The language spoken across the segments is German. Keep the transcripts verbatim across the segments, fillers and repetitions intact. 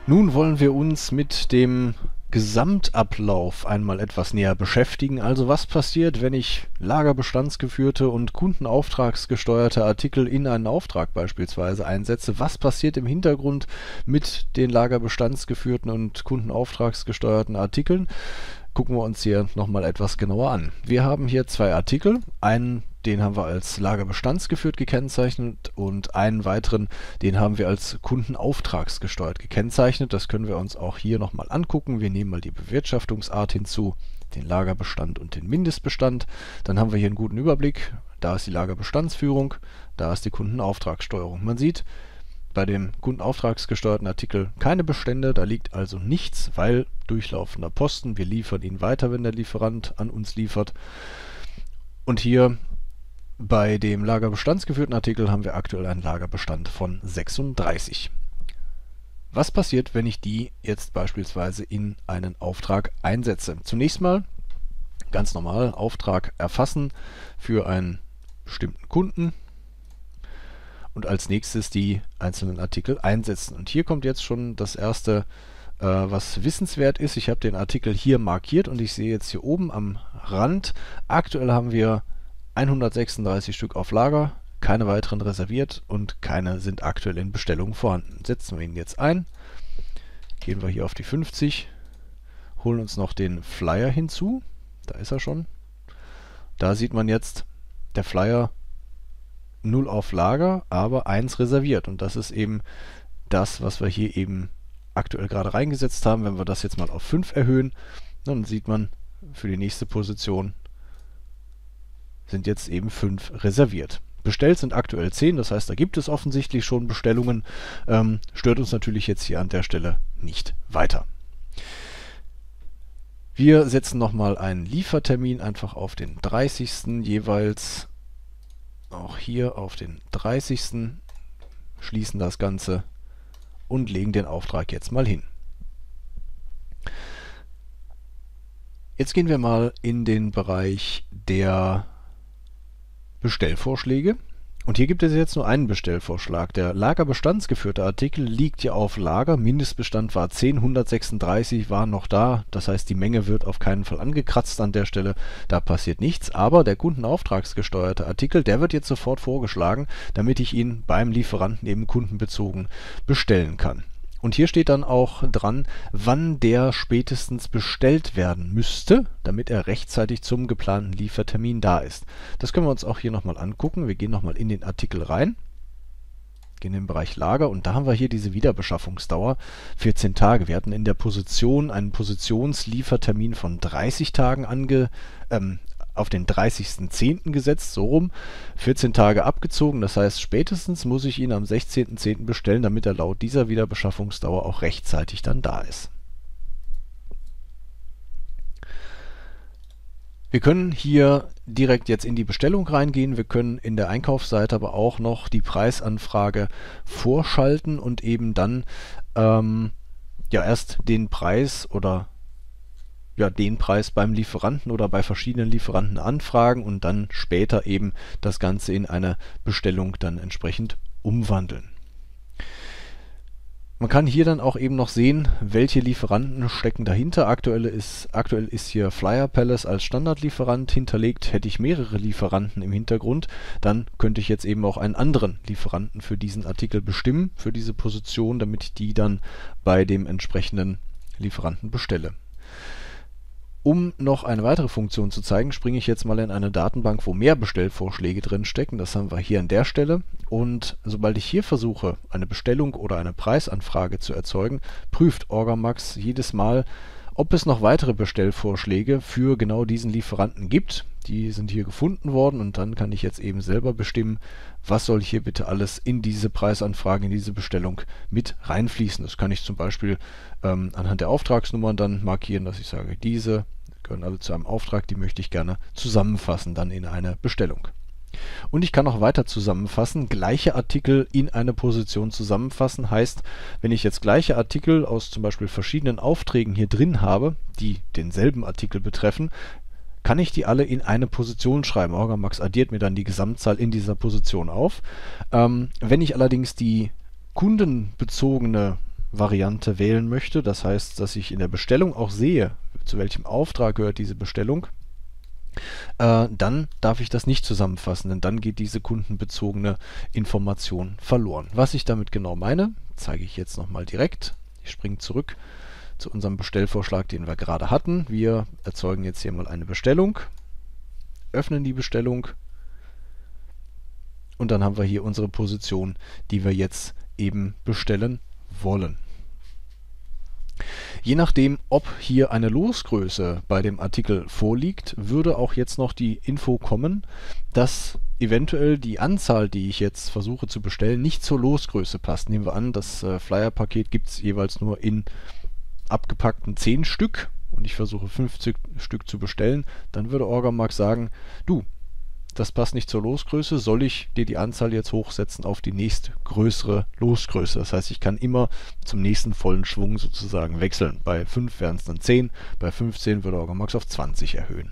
Nun wollen wir uns mit dem Gesamtablauf einmal etwas näher beschäftigen. Also was passiert, wenn ich lagerbestandsgeführte und kundenauftragsgesteuerte Artikel in einen Auftrag beispielsweise einsetze? Was passiert im Hintergrund mit den lagerbestandsgeführten und kundenauftragsgesteuerten Artikeln? Gucken wir uns hier nochmal etwas genauer an. Wir haben hier zwei Artikel, einen, den haben wir als lagerbestandsgeführt gekennzeichnet und einen weiteren, den haben wir als kundenauftragsgesteuert gekennzeichnet. Das können wir uns auch hier nochmal angucken. Wir nehmen mal die Bewirtschaftungsart hinzu, den Lagerbestand und den Mindestbestand. Dann haben wir hier einen guten Überblick. Da ist die Lagerbestandsführung, da ist die Kundenauftragssteuerung. Man sieht, bei dem kundenauftragsgesteuerten Artikel keine Bestände, da liegt also nichts, weil durchlaufender Posten, wir liefern ihn weiter, wenn der Lieferant an uns liefert. Und hier bei dem lagerbestandsgeführten Artikel haben wir aktuell einen Lagerbestand von sechsunddreißig. Was passiert, wenn ich die jetzt beispielsweise in einen Auftrag einsetze? Zunächst mal ganz normal Auftrag erfassen für einen bestimmten Kunden und als nächstes die einzelnen Artikel einsetzen. Und hier kommt jetzt schon das erste, äh, was wissenswert ist. Ich habe den Artikel hier markiert und ich sehe jetzt hier oben am Rand, aktuell haben wir hundertsechsunddreißig Stück auf Lager, keine weiteren reserviert und keine sind aktuell in Bestellung vorhanden. Setzen wir ihn jetzt ein, gehen wir hier auf die fünfzig, holen uns noch den Flyer hinzu, da ist er schon. Da sieht man jetzt, der Flyer null auf Lager, aber eins reserviert und das ist eben das, was wir hier eben aktuell gerade reingesetzt haben. Wenn wir das jetzt mal auf fünf erhöhen, dann sieht man, für die nächste Position sind jetzt eben fünf reserviert. Bestellt sind aktuell zehn, das heißt, da gibt es offensichtlich schon Bestellungen. Ähm, stört uns natürlich jetzt hier an der Stelle nicht weiter. Wir setzen nochmal einen Liefertermin einfach auf den dreißigsten jeweils. Auch hier auf den dreißigsten schließen das Ganze und legen den Auftrag jetzt mal hin. Jetzt gehen wir mal in den Bereich der Bestellvorschläge. Und hier gibt es jetzt nur einen Bestellvorschlag. Der lagerbestandsgeführte Artikel liegt ja auf Lager. Mindestbestand war zehn, hundertsechsunddreißig waren noch da. Das heißt, die Menge wird auf keinen Fall angekratzt an der Stelle. Da passiert nichts. Aber der kundenauftragsgesteuerte Artikel, der wird jetzt sofort vorgeschlagen, damit ich ihn beim Lieferanten eben kundenbezogen bestellen kann. Und hier steht dann auch dran, wann der spätestens bestellt werden müsste, damit er rechtzeitig zum geplanten Liefertermin da ist. Das können wir uns auch hier nochmal angucken. Wir gehen nochmal in den Artikel rein, gehen in den Bereich Lager und da haben wir hier diese Wiederbeschaffungsdauer, vierzehn Tage. Wir hatten in der Position einen Positionsliefertermin von dreißig Tagen ange, ähm, auf den dreißigsten zehnten gesetzt, so rum, vierzehn Tage abgezogen, das heißt spätestens muss ich ihn am sechzehnten zehnten bestellen, damit er laut dieser Wiederbeschaffungsdauer auch rechtzeitig dann da ist. Wir können hier direkt jetzt in die Bestellung reingehen, wir können in der Einkaufsseite aber auch noch die Preisanfrage vorschalten und eben dann ähm, ja erst den Preis oder ja, den Preis beim Lieferanten oder bei verschiedenen Lieferanten anfragen und dann später eben das Ganze in eine Bestellung dann entsprechend umwandeln. Man kann hier dann auch eben noch sehen, welche Lieferanten stecken dahinter. Aktuell ist, aktuell ist hier Flyer Palace als Standardlieferant hinterlegt. Hätte ich mehrere Lieferanten im Hintergrund, dann könnte ich jetzt eben auch einen anderen Lieferanten für diesen Artikel bestimmen, für diese Position, damit ich die dann bei dem entsprechenden Lieferanten bestelle. Um noch eine weitere Funktion zu zeigen, springe ich jetzt mal in eine Datenbank, wo mehr Bestellvorschläge drin stecken. Das haben wir hier an der Stelle. Und sobald ich hier versuche, eine Bestellung oder eine Preisanfrage zu erzeugen, prüft Orgamax jedes Mal, ob es noch weitere Bestellvorschläge für genau diesen Lieferanten gibt. Die sind hier gefunden worden und dann kann ich jetzt eben selber bestimmen, was soll hier bitte alles in diese Preisanfrage, in diese Bestellung mit reinfließen. Das kann ich zum Beispiel ähm, anhand der Auftragsnummern dann markieren, dass ich sage, diese gehören alle zu einem Auftrag, die möchte ich gerne zusammenfassen dann in eine Bestellung. Und ich kann auch weiter zusammenfassen, gleiche Artikel in eine Position zusammenfassen, heißt, wenn ich jetzt gleiche Artikel aus zum Beispiel verschiedenen Aufträgen hier drin habe, die denselben Artikel betreffen, kann ich die alle in eine Position schreiben. Orgamax addiert mir dann die Gesamtzahl in dieser Position auf. Ähm, wenn ich allerdings die kundenbezogene Variante wählen möchte, das heißt, dass ich in der Bestellung auch sehe, zu welchem Auftrag gehört diese Bestellung, äh, dann darf ich das nicht zusammenfassen, denn dann geht diese kundenbezogene Information verloren. Was ich damit genau meine, zeige ich jetzt nochmal direkt. Ich springe zurück zu unserem Bestellvorschlag, den wir gerade hatten. Wir erzeugen jetzt hier mal eine Bestellung, öffnen die Bestellung und dann haben wir hier unsere Position, die wir jetzt eben bestellen wollen. Je nachdem, ob hier eine Losgröße bei dem Artikel vorliegt, würde auch jetzt noch die Info kommen, dass eventuell die Anzahl, die ich jetzt versuche zu bestellen, nicht zur Losgröße passt. Nehmen wir an, das äh, Flyer-Paket gibt es jeweils nur in abgepackten zehn Stück und ich versuche fünfzig Stück zu bestellen, dann würde Orgamark sagen, du, das passt nicht zur Losgröße, soll ich dir die Anzahl jetzt hochsetzen auf die nächstgrößere Losgröße. Das heißt, ich kann immer zum nächsten vollen Schwung sozusagen wechseln. Bei fünf wären es dann zehn, bei fünfzehn würde Orgamark auf zwanzig erhöhen.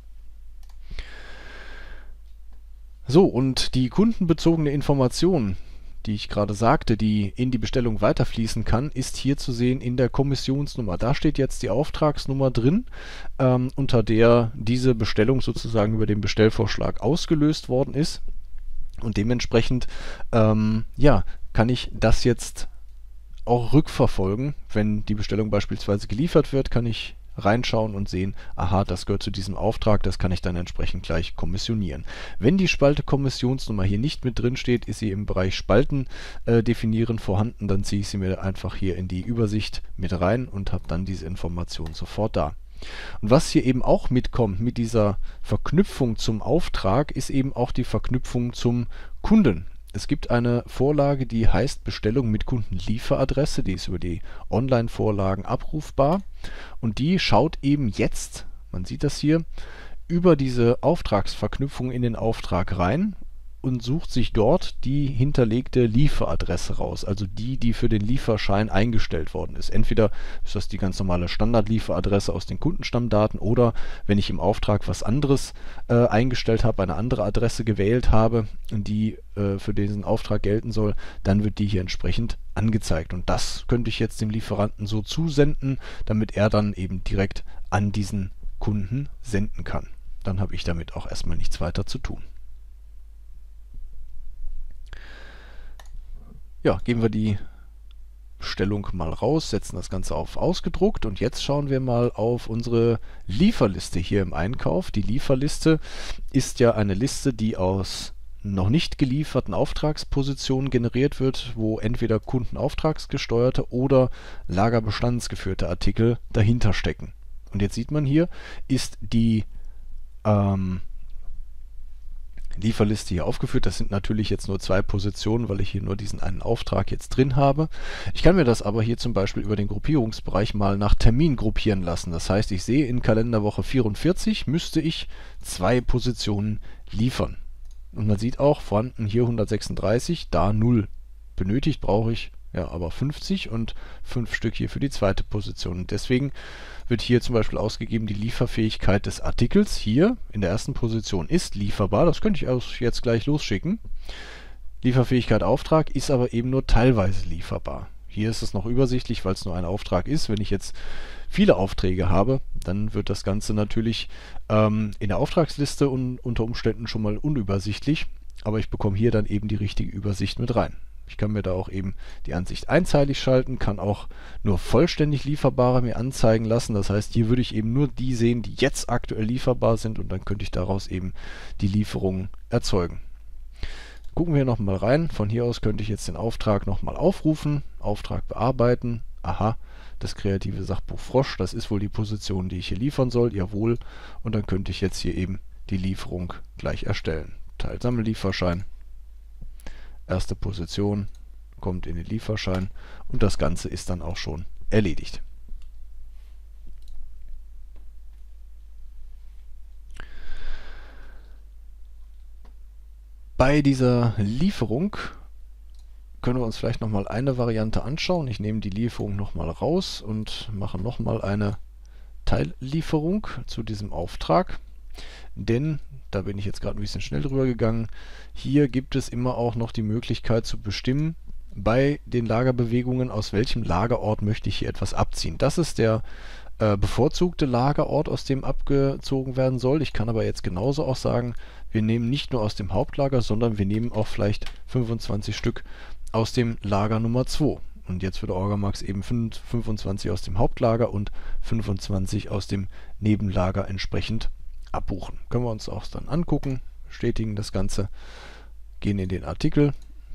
So, und die kundenbezogene Information, die ich gerade sagte, die in die Bestellung weiterfließen kann, ist hier zu sehen in der Kommissionsnummer. Da steht jetzt die Auftragsnummer drin, ähm, unter der diese Bestellung sozusagen über den Bestellvorschlag ausgelöst worden ist. Und dementsprechend ähm, ja, kann ich das jetzt auch rückverfolgen. Wenn die Bestellung beispielsweise geliefert wird, kann ich reinschauen und sehen, aha, das gehört zu diesem Auftrag, das kann ich dann entsprechend gleich kommissionieren. Wenn die Spalte Kommissionsnummer hier nicht mit drin steht, ist sie im Bereich Spalten äh, definieren vorhanden, dann ziehe ich sie mir einfach hier in die Übersicht mit rein und habe dann diese Information sofort da. Und was hier eben auch mitkommt mit dieser Verknüpfung zum Auftrag, ist eben auch die Verknüpfung zum Kunden. Es gibt eine Vorlage, die heißt Bestellung mit Kundenlieferadresse, die ist über die Online-Vorlagen abrufbar und die schaut eben jetzt, man sieht das hier, über diese Auftragsverknüpfung in den Auftrag rein und sucht sich dort die hinterlegte Lieferadresse raus, also die, die für den Lieferschein eingestellt worden ist. Entweder ist das die ganz normale Standardlieferadresse aus den Kundenstammdaten oder wenn ich im Auftrag was anderes äh, eingestellt habe, eine andere Adresse gewählt habe, die äh, für diesen Auftrag gelten soll, dann wird die hier entsprechend angezeigt. Und das könnte ich jetzt dem Lieferanten so zusenden, damit er dann eben direkt an diesen Kunden senden kann. Dann habe ich damit auch erstmal nichts weiter zu tun. Ja, geben wir die Bestellung mal raus, setzen das Ganze auf ausgedruckt und jetzt schauen wir mal auf unsere Lieferliste hier im Einkauf. Die Lieferliste ist ja eine Liste, die aus noch nicht gelieferten Auftragspositionen generiert wird, wo entweder kundenauftragsgesteuerte oder lagerbestandsgeführte Artikel dahinter stecken. Und jetzt sieht man hier, ist die ähm, Lieferliste hier aufgeführt. Das sind natürlich jetzt nur zwei Positionen, weil ich hier nur diesen einen Auftrag jetzt drin habe. Ich kann mir das aber hier zum Beispiel über den Gruppierungsbereich mal nach Termin gruppieren lassen. Das heißt, ich sehe in Kalenderwoche vierundvierzig müsste ich zwei Positionen liefern. Und man sieht auch, vorhanden hier hundertsechsunddreißig, da null. Benötigt brauche ich ja aber fünfzig und fünf Stück hier für die zweite Position. Und deswegen wird hier zum Beispiel ausgegeben, die Lieferfähigkeit des Artikels hier in der ersten Position ist lieferbar. Das könnte ich auch jetzt gleich losschicken. Lieferfähigkeit Auftrag ist aber eben nur teilweise lieferbar. Hier ist es noch übersichtlich, weil es nur ein Auftrag ist. Wenn ich jetzt viele Aufträge habe, dann wird das Ganze natürlich ähm, in der Auftragsliste un unter Umständen schon mal unübersichtlich. Aber ich bekomme hier dann eben die richtige Übersicht mit rein. Ich kann mir da auch eben die Ansicht einzeilig schalten, kann auch nur vollständig lieferbare mir anzeigen lassen. Das heißt, hier würde ich eben nur die sehen, die jetzt aktuell lieferbar sind und dann könnte ich daraus eben die Lieferungen erzeugen. Gucken wir nochmal rein. Von hier aus könnte ich jetzt den Auftrag nochmal aufrufen, Auftrag bearbeiten. Aha, das kreative Sachbuch Frosch, das ist wohl die Position, die ich hier liefern soll. Jawohl. Und dann könnte ich jetzt hier eben die Lieferung gleich erstellen. Teilsammellieferschein. Erste Position kommt in den Lieferschein und das Ganze ist dann auch schon erledigt. Bei dieser Lieferung können wir uns vielleicht nochmal eine Variante anschauen. Ich nehme die Lieferung nochmal raus und mache nochmal eine Teillieferung zu diesem Auftrag. Denn, da bin ich jetzt gerade ein bisschen schnell drüber gegangen, hier gibt es immer auch noch die Möglichkeit zu bestimmen, bei den Lagerbewegungen, aus welchem Lagerort möchte ich hier etwas abziehen. Das ist der äh, bevorzugte Lagerort, aus dem abgezogen werden soll. Ich kann aber jetzt genauso auch sagen, wir nehmen nicht nur aus dem Hauptlager, sondern wir nehmen auch vielleicht fünfundzwanzig Stück aus dem Lager Nummer zwei. Und jetzt würde Orgamax eben fünfundzwanzig aus dem Hauptlager und fünfundzwanzig aus dem Nebenlager entsprechend abbuchen. Können wir uns auch dann angucken, bestätigen das Ganze, gehen in den Artikel,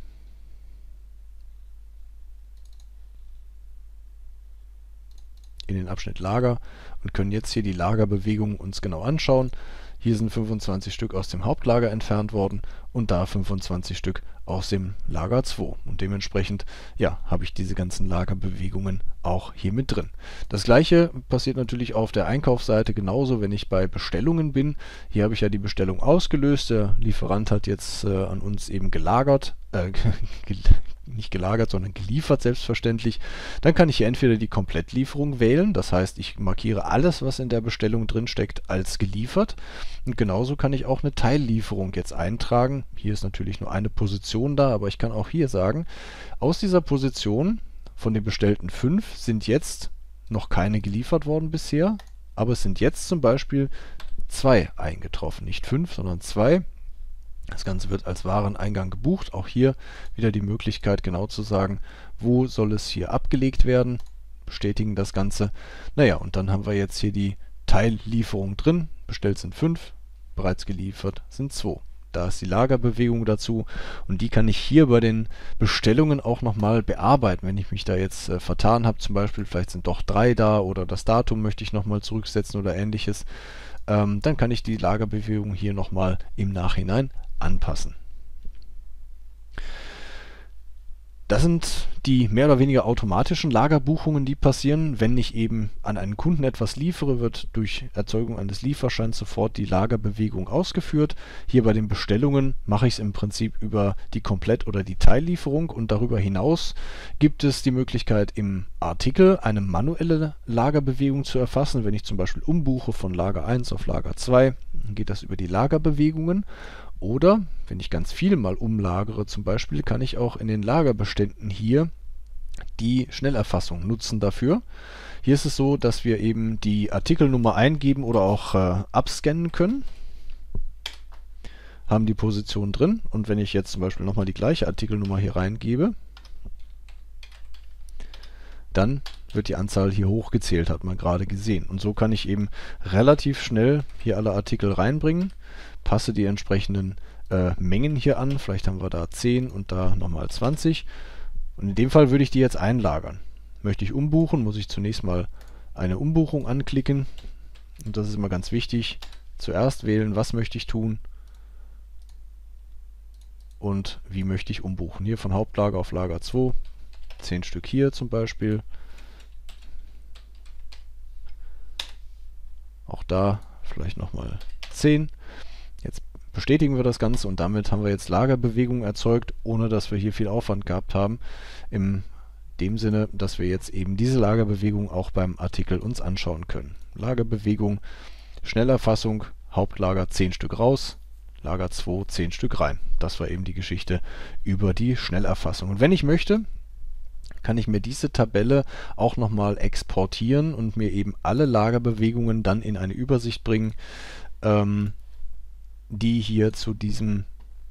in den Abschnitt Lager und können jetzt hier die Lagerbewegungen uns genau anschauen. Hier sind fünfundzwanzig Stück aus dem Hauptlager entfernt worden und da fünfundzwanzig Stück aus dem Lager zwei. Und dementsprechend, ja, habe ich diese ganzen Lagerbewegungen auch hier mit drin. Das gleiche passiert natürlich auf der Einkaufsseite genauso, wenn ich bei Bestellungen bin. Hier habe ich ja die Bestellung ausgelöst. Der Lieferant hat jetzt äh, an uns eben gelagert, äh, nicht gelagert, sondern geliefert, selbstverständlich. Dann kann ich hier entweder die Komplettlieferung wählen, das heißt, ich markiere alles, was in der Bestellung drin steckt, als geliefert. Und genauso kann ich auch eine Teillieferung jetzt eintragen. Hier ist natürlich nur eine Position da, aber ich kann auch hier sagen, aus dieser Position von den bestellten fünf sind jetzt noch keine geliefert worden bisher, aber es sind jetzt zum Beispiel zwei eingetroffen. Nicht fünf, sondern zwei. Das Ganze wird als Wareneingang gebucht. Auch hier wieder die Möglichkeit, genau zu sagen, wo soll es hier abgelegt werden. Bestätigen das Ganze. Naja, und dann haben wir jetzt hier die Teillieferung drin. Bestellt sind fünf, bereits geliefert sind zwei. Da ist die Lagerbewegung dazu und die kann ich hier bei den Bestellungen auch nochmal bearbeiten. Wenn ich mich da jetzt äh, vertan habe, zum Beispiel, vielleicht sind doch drei da oder das Datum möchte ich nochmal zurücksetzen oder ähnliches, ähm, dann kann ich die Lagerbewegung hier nochmal im Nachhinein anpassen. Das sind die mehr oder weniger automatischen Lagerbuchungen, die passieren. Wenn ich eben an einen Kunden etwas liefere, wird durch Erzeugung eines Lieferscheins sofort die Lagerbewegung ausgeführt. Hier bei den Bestellungen mache ich es im Prinzip über die Komplett- oder die Teillieferung und darüber hinaus gibt es die Möglichkeit im Artikel eine manuelle Lagerbewegung zu erfassen. Wenn ich zum Beispiel umbuche von Lager eins auf Lager zwei, dann geht das über die Lagerbewegungen. Oder, wenn ich ganz viel mal umlagere zum Beispiel, kann ich auch in den Lagerbeständen hier die Schnellerfassung nutzen dafür. Hier ist es so, dass wir eben die Artikelnummer eingeben oder auch äh, abscannen können. Haben die Position drin und wenn ich jetzt zum Beispiel nochmal die gleiche Artikelnummer hier reingebe, dann wird die Anzahl hier hochgezählt, hat man gerade gesehen. Und so kann ich eben relativ schnell hier alle Artikel reinbringen, passe die entsprechenden äh, Mengen hier an. Vielleicht haben wir da zehn und da nochmal zwanzig. Und in dem Fall würde ich die jetzt einlagern. Möchte ich umbuchen, muss ich zunächst mal eine Umbuchung anklicken. Und das ist immer ganz wichtig. Zuerst wählen, was möchte ich tun und wie möchte ich umbuchen. Hier von Hauptlager auf Lager zwei. zehn Stück hier zum Beispiel. Auch da vielleicht nochmal zehn. Jetzt bestätigen wir das Ganze und damit haben wir jetzt Lagerbewegungen erzeugt, ohne dass wir hier viel Aufwand gehabt haben. In dem Sinne, dass wir jetzt eben diese Lagerbewegung auch beim Artikel uns anschauen können. Lagerbewegung, Schnellerfassung, Hauptlager zehn Stück raus, Lager zwei zehn Stück rein. Das war eben die Geschichte über die Schnellerfassung. Und wenn ich möchte, kann ich mir diese Tabelle auch nochmal exportieren und mir eben alle Lagerbewegungen dann in eine Übersicht bringen, ähm, die hier zu diesem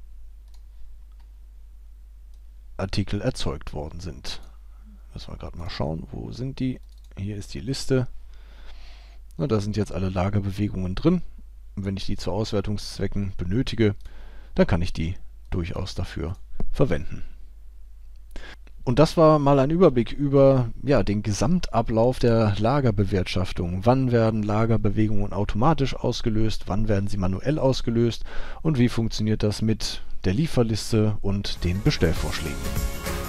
Artikel erzeugt worden sind. Müssen wir gerade mal schauen, wo sind die? Hier ist die Liste. Na, da sind jetzt alle Lagerbewegungen drin. Und wenn ich die zu Auswertungszwecken benötige, dann kann ich die durchaus dafür verwenden. Und das war mal ein Überblick über ja, den Gesamtablauf der Lagerbewirtschaftung. Wann werden Lagerbewegungen automatisch ausgelöst, wann werden sie manuell ausgelöst und wie funktioniert das mit der Lieferliste und den Bestellvorschlägen.